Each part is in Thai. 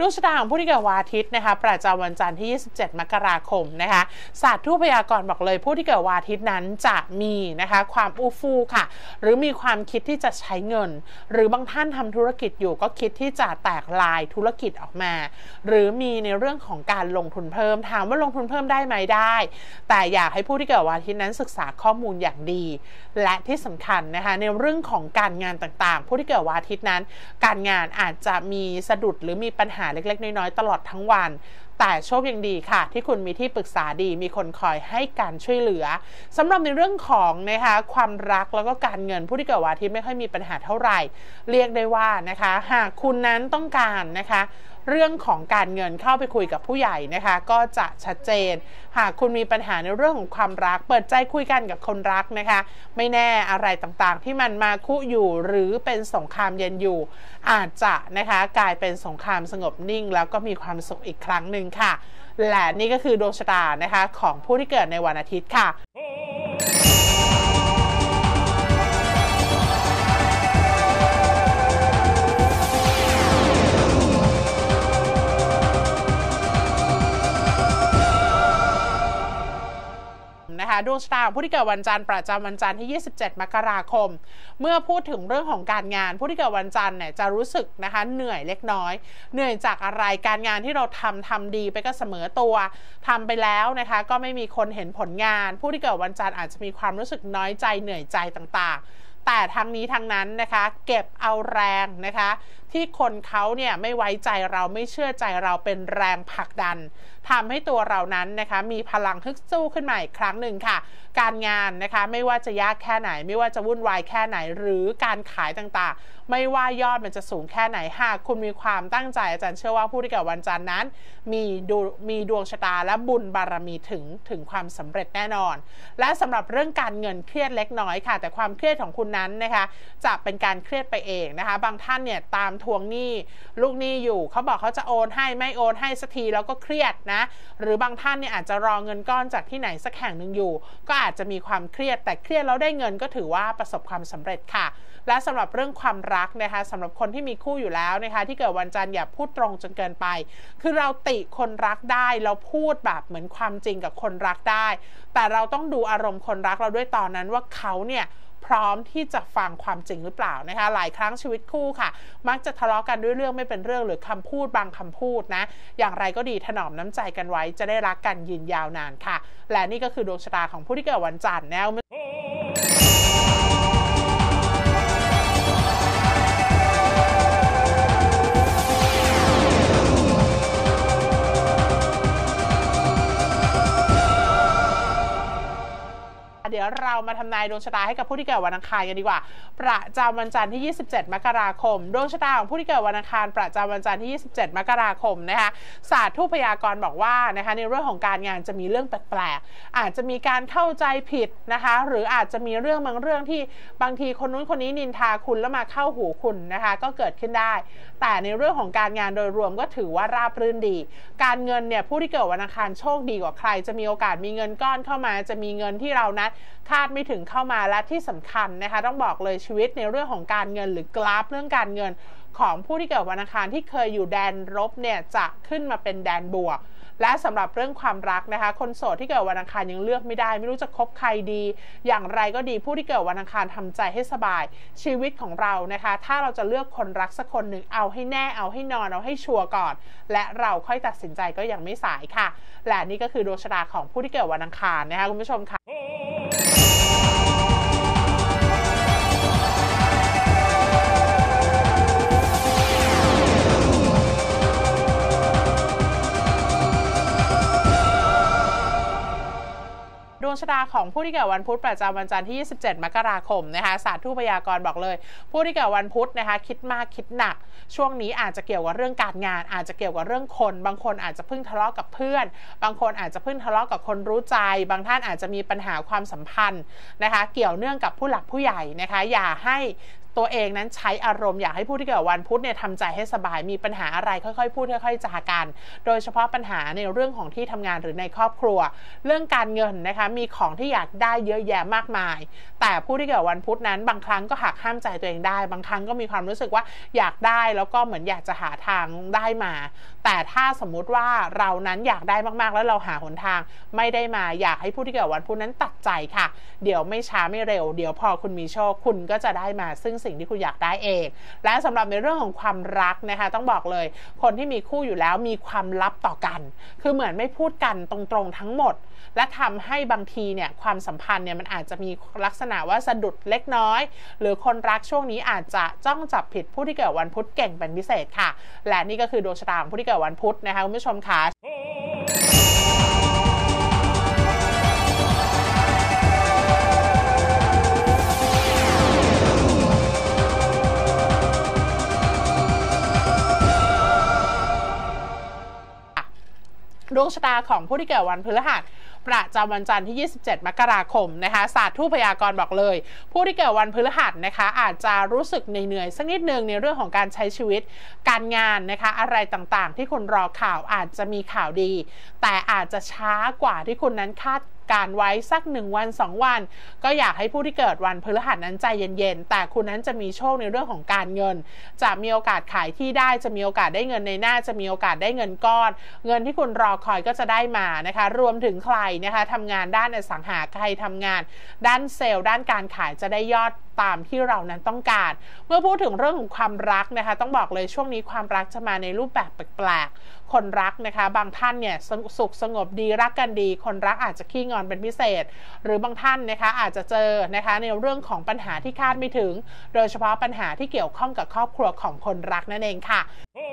ดวงชะตาของผู้ที่เกิดวันอาทิตย์นะคะประจำวันจันทร์ที่27มกราคมนะคะศาสตร์ทูตพยากรณ์บอกเลยผู้ที่เกิดวันอาทิตย์นั้นจะมีนะคะความอู้ฟู่ค่ะหรือมีความคิดที่จะใช้เงินหรือบางท่านทำธุรกิจอยู่ก็คิดที่จะแตกลายธุรกิจออกมาหรือมีในเรื่องของการลงทุนเพิ่มถามว่าลงทุนเพิ่มได้ไหมได้แต่อยากให้ผู้ที่เกิดวันอาทิตย์นั้นศึกษาข้อมูลอย่างดีและที่สำคัญนะคะในเรื่องของการงานต่างๆผู้ที่เกิดวันอาทิตย์นั้นการงานอาจจะมีสะดุดหรือมีปัญหาเล็กๆน้อยๆตลอดทั้งวันแต่โชคยังดีค่ะที่คุณมีที่ปรึกษาดีมีคนคอยให้การช่วยเหลือสำหรับในเรื่องของนะคะความรักแล้วก็การเงินผู้ที่เกิดวันอาทิตย์ไม่ค่อยมีปัญหาเท่าไหร่เรียกได้ว่านะคะหากคุณนั้นต้องการนะคะเรื่องของการเงินเข้าไปคุยกับผู้ใหญ่นะคะก็จะชัดเจนหากคุณมีปัญหาในเรื่องของความรักเปิดใจคุยกันกับคนรักนะคะไม่แน่อะไรต่างๆที่มันมาคุอยู่หรือเป็นสงครามเย็นอยู่อาจจะนะคะกลายเป็นสงครามสงบนิ่งแล้วก็มีความสุขอีกครั้งหนึ่งค่ะและนี่ก็คือดวงชะตานะคะของผู้ที่เกิดในวันอาทิตย์ค่ะดวงชะตาผู้ที่เกิดวันจันทร์ประจำวันจันทร์ที่27มกราคมเมื่อพูดถึงเรื่องของการงานผู้ที่เกิดวันจันทร์เนี่ยจะรู้สึกนะคะเหนื่อยเล็กน้อยเหนื่อยจากอะไรการงานที่เราทำดีไปก็เสมอตัวทำไปแล้วนะคะก็ไม่มีคนเห็นผลงานผู้ที่เกิดวันจันทร์อาจจะมีความรู้สึกน้อยใจเหนื่อยใจต่างๆแต่ทั้งนี้ทั้งนั้นนะคะเก็บเอาแรงนะคะที่คนเขาเนี่ยไม่ไว้ใจเราไม่เชื่อใจเราเป็นแรงผลักดันทำให้ตัวเรานั้นนะคะมีพลังฮึดสู้ขึ้นมาอีกครั้งหนึ่งค่ะการงานนะคะไม่ว่าจะยากแค่ไหนไม่ว่าจะวุ่นวายแค่ไหนหรือการขายต่างๆไม่ว่ายอดมันจะสูงแค่ไหนหากคุณมีความตั้งใจอาจารย์เชื่อว่าผู้ที่เกิดวันจันทร์นั้นมีดวงชะตาและบุญบารมีถึงความสำเร็จแน่นอนและสำหรับเรื่องการเงินเครียดเล็กน้อยค่ะแต่ความเครียดของคุณนั้นนะคะจะเป็นการเครียดไปเองนะคะบางท่านเนี่ยตามทวงหนี้ลูกหนี้อยู่เขาบอกเขาจะโอนให้ไม่โอนให้สักทีแล้วก็เครียดนะหรือบางท่านเนี่ยอาจจะรอเงินก้อนจากที่ไหนสักแห่งหนึ่งอยู่ก็อาจจะมีความเครียดแต่เครียดแล้วได้เงินก็ถือว่าประสบความสำเร็จค่ะและสำหรับเรื่องความรักนะคะสำหรับคนที่มีคู่อยู่แล้วนะคะที่เกิดวันจันทร์อย่าพูดตรงจนเกินไปคือเราติคนรักได้เราพูดแบบเหมือนความจริงกับคนรักได้แต่เราต้องดูอารมณ์คนรักเราด้วยตอนนั้นว่าเขาเนี่ยพร้อมที่จะฟังความจริงหรือเปล่านะคะหลายครั้งชีวิตคู่ค่ะมักจะทะเลาะกันด้วยเรื่องไม่เป็นเรื่องหรือคำพูดบางคำพูดนะอย่างไรก็ดีถนอมน้ำใจกันไว้จะได้รักกันยืนยาวนานค่ะและนี่ก็คือดวงชะตาของผู้ที่เกิดวันจันทร์นะเดี๋ยวเรามาทำนายดวงชะตาให้กับผู้ที่เกิดวันอังคารกันดีกว่าประจำวันจันทร์ที่27มกราคมดวงชะตาของผู้ที่เกิดวันอังคารประจำวันจันทร์ที่27มกราคมนะคะศาสตร์ทูตพยากรณ์บอกว่านะคะในเรื่องของการงานจะมีเรื่องแปลกๆอาจจะมีการเข้าใจผิดนะคะหรืออาจจะมีเรื่องบางเรื่องที่บางทีคนนู้นคนนี้นินทาคุณแล้วมาเข้าหูคุณนะคะก็เกิดขึ้นได้แต่ในเรื่องของการงานโดยรวมก็ถือว่าราบรื่นดีการเงินเนี่ยผู้ที่เกิดวันอังคารโชคดีกว่าใครจะมีโอกาสมีเงินก้อนเข้ามาจะมีเงินที่เรานั้นคาดไม่ถึงเข้ามาและที่สำคัญนะคะต้องบอกเลยชีวิตในเรื่องของการเงินหรือกราฟเรื่องการเงินของผู้ที่เกิดวันอังคารที่เคยอยู่แดนลบเนี่ยจะขึ้นมาเป็นแดนบวกและสำหรับเรื่องความรักนะคะคนโสดที่เกิดวันอังคารยังเลือกไม่ได้ไม่รู้จะคบใครดีอย่างไรก็ดีผู้ที่เกิดวันอังคารทำใจให้สบายชีวิตของเรานะคะถ้าเราจะเลือกคนรักสักคนหนึ่งเอาให้แน่เอาให้นอนเอาให้ชัวร์ก่อนและเราค่อยตัดสินใจก็ยังไม่สายค่ะและนี่ก็คือดวงชะตาของผู้ที่เกิดวันอังคารนะคะคุณผู้ชมค่ะดวงชะตาของผู้ที่เกิดวันพุธประจำวันจันทร์ที่27มกราคมนะคะศาสตร์ทูตพยากรณ์บอกเลยผู้ที่เกิดวันพุธนะคะคิดมากคิดหนักช่วงนี้อาจจะเกี่ยวกับเรื่องการงานอาจจะเกี่ยวกับเรื่องคนบางคนอาจจะเพิ่งทะเลาะกับเพื่อนบางคนอาจจะเพิ่งทะเลาะกับคนรู้ใจบางท่านอาจจะมีปัญหาความสัมพันธ์นะคะเกี่ยวเนื่องกับผู้หลักผู้ใหญ่นะคะอย่าให้ตัวเองนั้นใช้อารมณ์อยากให้ผู้ที่เกิดวันพุธเนี่ยทำใจให้สบายมีปัญหาอะไรค่อยๆพูดค่อยๆจากันโดยเฉพาะปัญหาในเรื่องของที่ทำงานหรือในครอบครัวเรื่องการเงินนะคะมีของที่อยากได้เยอะแยะมากมายแต่ผู้ที่เกิดวันพุธนั้นบางครั้งก็หักห้ามใจตัวเองได้บางครั้งก็มีความรู้สึกว่าอยากได้แล้วก็เหมือนอยากจะหาทางได้มาแต่ถ้าสมมุติว่าเรานั้นอยากได้มากๆแล้วเราหาหนทางไม่ได้มาอยากให้ผู้ที่เกิดวันพุธนั้นตัดใจค่ะเดี๋ยวไม่ช้าไม่เร็วเดี๋ยวพอคุณมีโชคคุณก็จะได้มาซึ่งสิ่งที่คุณอยากได้เองและสำหรับในเรื่องของความรักนะคะต้องบอกเลยคนที่มีคู่อยู่แล้วมีความลับต่อกันคือเหมือนไม่พูดกันตรงๆทั้งหมดและทำให้บางทีเนี่ยความสัมพันธ์เนี่ยมันอาจจะมีลักษณะว่าสะดุดเล็กน้อยหรือคนรักช่วงนี้อาจจะจ้องจับผิดผู้ที่เกิดวันพุธเก่งเป็นพิเศษค่ะและนี่ก็คือดวงชะตาของผู้ที่เกิดวันพุธนะคะคุณผู้ชมค่ะดวงชะตาของผู้ที่เกิดวันพฤหัสประจำวันจันทร์ที่27มกราคมนะคะศาสตร์ทูปพยากรณ์บอกเลยผู้ที่เกิดวันพฤหัสนะคะอาจจะรู้สึกเหนื่อยสักนิดนึงในเรื่องของการใช้ชีวิตการงานนะคะอะไรต่างๆที่คุณรอข่าวอาจจะมีข่าวดีแต่อาจจะช้ากว่าที่คุณนั้นคาดการไว้สัก1 วัน 2 วันก็อยากให้ผู้ที่เกิดวันพฤหัสนั้นใจเย็นๆแต่คุณนั้นจะมีโชคในเรื่องของการเงินจะมีโอกาสขายที่ได้จะมีโอกาสได้เงินในหน้าจะมีโอกาสได้เงินก้อนเงินที่คุณรอคอยก็จะได้มานะคะรวมถึงใครนะคะทำงานด้านอสังหาใครทำงานด้านเซลล์ด้านการขายจะได้ยอดตามที่เรานั้นต้องการเมื่อพูดถึงเรื่องของความรักนะคะต้องบอกเลยช่วงนี้ความรักจะมาในรูปแบบแปลกๆคนรักนะคะบางท่านเนี่ยสุขสงบดีรักกันดีคนรักอาจจะขี้งอนเป็นพิเศษหรือบางท่านนะคะอาจจะเจอนะคะในเรื่องของปัญหาที่คาดไม่ถึงโดยเฉพาะปัญหาที่เกี่ยวข้องกับครอบครัวของคนรักนั่นเองค่ะ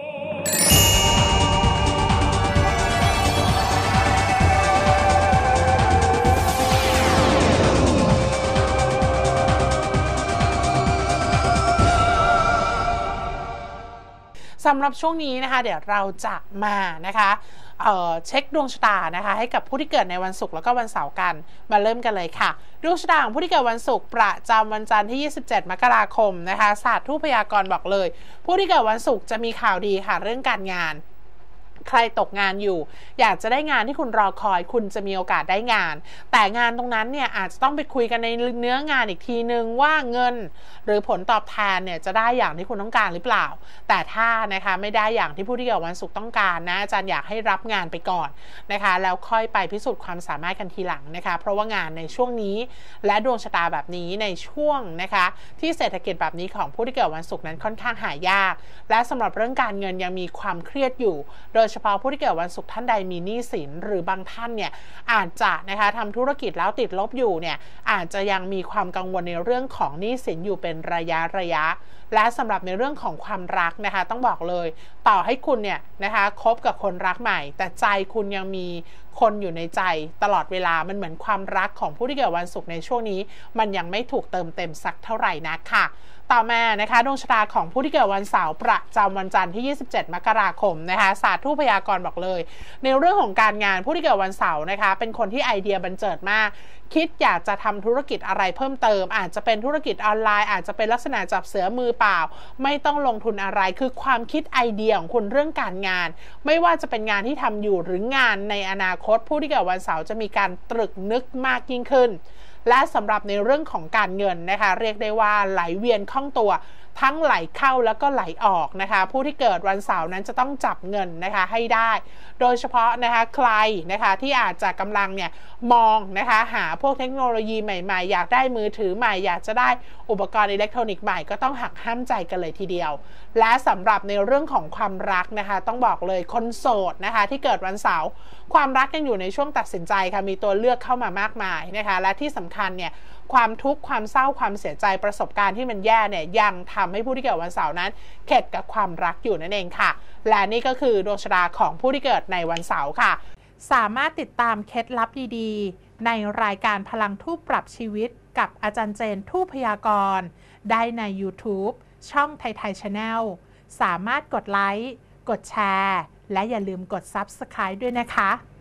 สำหรับช่วงนี้นะคะเดี๋ยวเราจะมานะคะเช็คดวงชะตานะคะให้กับผู้ที่เกิดในวันศุกร์แล้วก็วันเสาร์กันมาเริ่มกันเลยค่ะดวงชะตาของผู้ที่เกิดวันศุกร์ประจำวันจันทร์ที่27มกราคมนะคะศาสตร์ทูปพยากรณ์บอกเลยผู้ที่เกิดวันศุกร์จะมีข่าวดีค่ะเรื่องการงานใครตกงานอยู่อยากจะได้งานที่คุณรอคอยคุณจะมีโอกาสได้งานแต่งานตรงนั้นเนี่ยอาจจะต้องไปคุยกันในเนื้องานอีกทีนึงว่าเงินหรือผลตอบแทนเนี่ยจะได้อย่างที่คุณต้องการหรือเปล่าแต่ถ้านะคะไม่ได้อย่างที่ผู้ที่เกิดวันศุกร์ต้องการนะอาจารย์อยากให้รับงานไปก่อนนะคะแล้วค่อยไปพิสูจน์ความสามารถกันทีหลังนะคะเพราะว่างานในช่วงนี้และดวงชะตาแบบนี้ในช่วงนะคะที่เศรษฐกิจแบบนี้ของผู้ที่เกิดวันศุกร์นั้นค่อนข้างหายากและสำหรับเรื่องการเงินยังมีความเครียดอยู่โดยเฉพาะผู้ที่เกิดวันศุกร์ท่านใดมีหนี้สินหรือบางท่านเนี่ยอาจจะนะคะทำธุรกิจแล้วติดลบอยู่เนี่ยอาจจะยังมีความกังวลในเรื่องของหนี้สินอยู่เป็นระยะและสำหรับในเรื่องของความรักนะคะต้องบอกเลยต่อให้คุณเนี่ยนะคะคบกับคนรักใหม่แต่ใจคุณยังมีคนอยู่ในใจตลอดเวลามันเหมือนความรักของผู้ที่เกิดวันศุกร์ในช่วงนี้มันยังไม่ถูกเติมเต็มสักเท่าไหร่นักค่ะต่อมานะคะดวงชะตาของผู้ที่เกิดวันเสาร์ประจำวันจันทร์ที่27มกราคมนะคะศาสตร์ทูปพยากรณ์บอกเลยในเรื่องของการงานผู้ที่เกิดวันเสาร์นะคะเป็นคนที่ไอเดียบันเจิดมากคิดอยากจะทำธุรกิจอะไรเพิ่มเติมอาจจะเป็นธุรกิจออนไลน์อาจจะเป็นลักษณะจับเสือมือเปล่าไม่ต้องลงทุนอะไรคือความคิดไอเดียของคุณเรื่องการงานไม่ว่าจะเป็นงานที่ทำอยู่หรืองานในอนาคตผู้ที่เกิดวันเสาร์จะมีการตรึกนึกมากยิ่งขึ้นและสำหรับในเรื่องของการเงินนะคะเรียกได้ว่าไหลเวียนคล่องตัวทั้งไหลเข้าแล้วก็ไหลออกนะคะผู้ที่เกิดวันเสาร์นั้นจะต้องจับเงินนะคะให้ได้โดยเฉพาะนะคะใครนะคะที่อาจจะกำลังเนี่ยมองนะคะหาพวกเทคโนโลยีใหม่ๆอยากได้มือถือใหม่อยากจะได้อุปกรณ์อิเล็กทรอนิกส์ใหม่ก็ต้องหักห้ามใจกันเลยทีเดียวและสำหรับในเรื่องของความรักนะคะต้องบอกเลยคนโสดนะคะที่เกิดวันเสาร์ความรักยังอยู่ในช่วงตัดสินใจค่ะมีตัวเลือกเข้ามามากมายนะคะและที่สำคัญเนี่ยความทุกข์ความเศร้าความเสียใจประสบการณ์ที่มันแย่เนี่ยยังทำให้ผู้ที่เกิดวันเสาร์นั้นเข็ดกับความรักอยู่นั่นเองค่ะและนี่ก็คือดวงชะตาของผู้ที่เกิดในวันเสาร์ค่ะสามารถติดตามเคล็ดลับดีๆในรายการพลังทูปปรับชีวิตกับอาจารย์เจนทูปพยากรณ์ได้ใน YouTube ช่องไทย Channel สามารถกดไลค์กดแชร์และอย่าลืมกด Subscribe ด้วยนะคะ